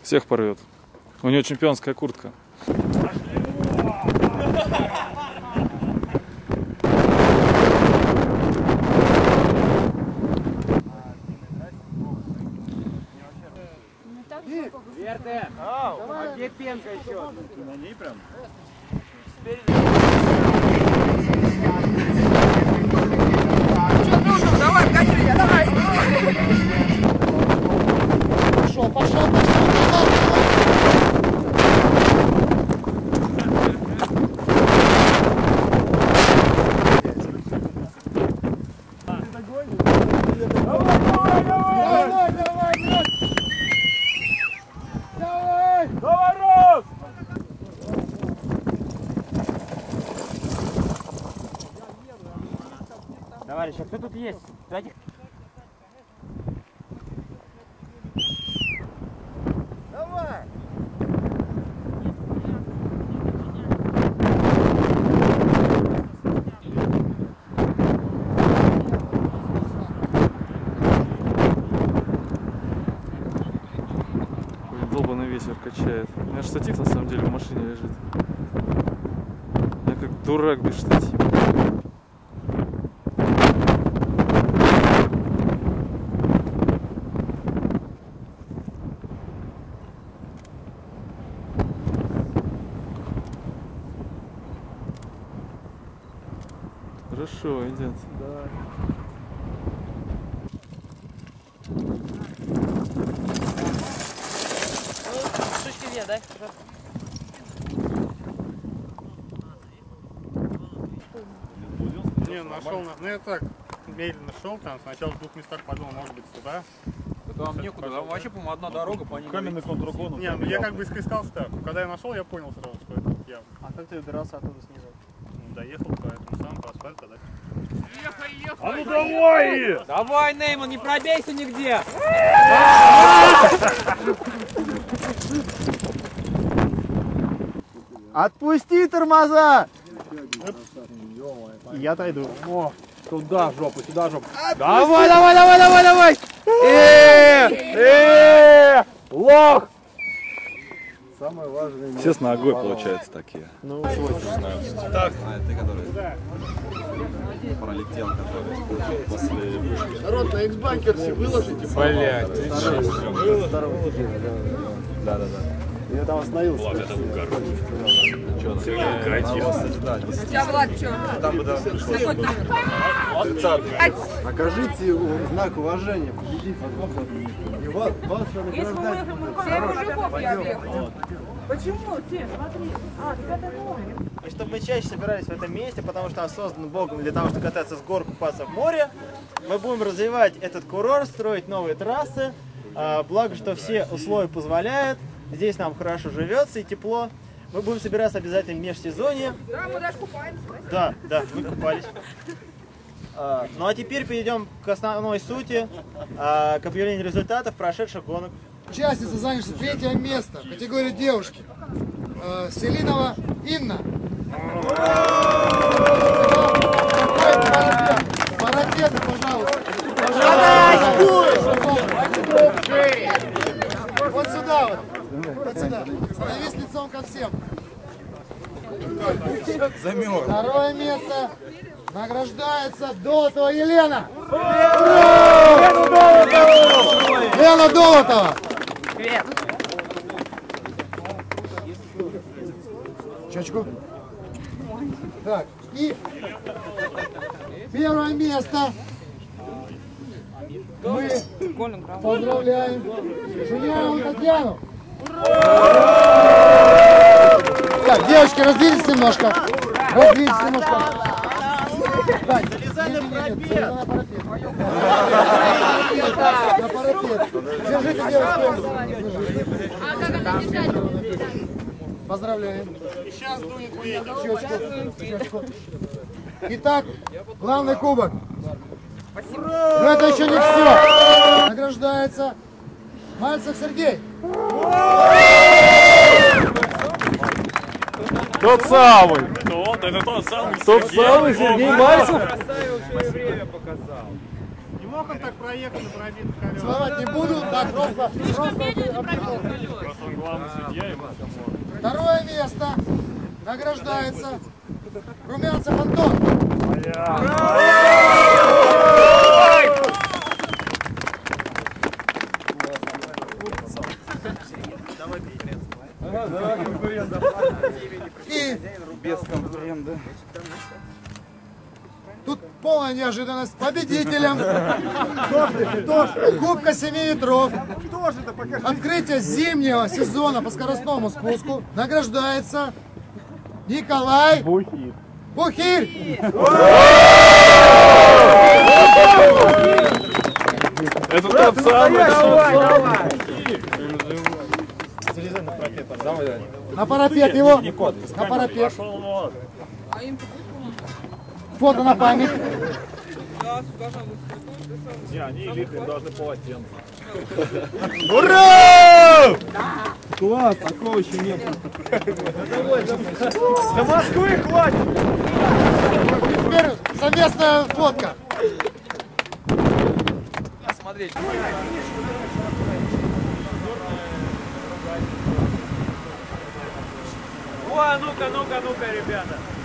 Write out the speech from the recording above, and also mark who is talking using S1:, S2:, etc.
S1: Всех порвет. У него чемпионская куртка.
S2: Верте! А где пенка еще? На ней прям?
S3: Что, дружим, давай, гони меня, давай! Пошел, пошел,
S2: Товарищ, а кто тут есть? Давайте.
S3: давай!
S1: Долбаный ветер качает. У меня штатив на самом деле в машине лежит. Я как дурак без штатива. Хорошо, идет.
S3: Да.
S4: С точки Ве, да?
S5: Не, нашел, ну я так медленно шел, там сначала в двух местах подумал, может быть сюда.
S6: Там некуда, там вообще, по-моему, одна дорога по ней.
S5: Каменный контругон. Не, ну я как бы искал так. Когда я нашел, я понял сразу, что это явно.
S3: А как ты добирался оттуда снизу?
S5: Ну, доехал по этому самому по асфальту, да.
S6: А ну давай! Давай, Нейман, не пробейся нигде!
S3: Отпусти тормоза! Я отойду.
S6: О, туда жопу, сюда жопу. Давай, давай, давай, давай, давай! Лох!
S3: Самое важное.
S1: Все с ногой получается такие.
S3: Ну,
S1: Так.
S7: А, ты который пролетел, который после вышки.
S3: народ, на X-Банкерсе выложите.
S6: Блять,
S7: Да.
S3: Я там остановился.
S7: Что там?
S4: У тебя, Влад, что?
S7: Там бы да,
S4: Какой номер?
S3: Окажите знак уважения, победите. И вас награждать.
S4: 7 мужиков я объехал. Почему? Все, смотри. А, так это номер.
S3: И чтобы мы чаще собирались в этом месте, потому что он создан Богом для того, чтобы кататься с гор, купаться в море, мы будем развивать этот курорт, строить новые трассы. Благо, что все условия позволяют. Здесь нам хорошо живется и тепло. Мы будем собираться обязательно в межсезонье.
S4: Да, мы даже купаемся.
S3: Да, мы купались. Ну а теперь перейдем к основной сути, к объявлению результатов прошедших гонок.
S8: Участница, занимшая 3-е место в категории девушки. Селинова Инна. Парапеты, пожалуйста. Вот сюда вот. Вот сюда. Становись лицом ко всем.
S7: замерз.
S8: 2-е место награждается Долотова Елена. Лена Долотова.
S4: Привет.
S8: Чечку. Так, и 1-е место. Мы поздравляем Жуняеву Татьяну. Так, девочки, раздвиньтесь немножко. Раздвиньтесь немножко. Так,
S3: Залезай на парапет.
S8: на парапет. Держите девочку.
S4: А как это держать?
S8: Поздравляем.
S5: И сейчас дует ветер.
S8: Щечку. Итак, главный кубок. Но это еще не все. Награждается Мальцев Сергей.
S1: Тот самый.
S5: Это тот самый
S1: Тот самый Сергей Мальцев.
S5: Не мог он так проехать на пробитых колесах.
S8: Целовать не буду, так просто.
S5: Просто он главный судья и
S8: Второе место награждается Румянцев Антон. И
S7: Без конкурента.
S8: тут полная неожиданность. Победителем Кубка 7 ветров. Открытие зимнего сезона по скоростному спуску награждается Николай Бухирь.
S1: Это тот самый.
S8: На парапет его. На парапет. Фото на память.
S3: Класс, такого еще нет. До Москвы хватит!
S8: Теперь совместная фотка.
S6: Смотреть.
S2: О, ну-ка, ребята.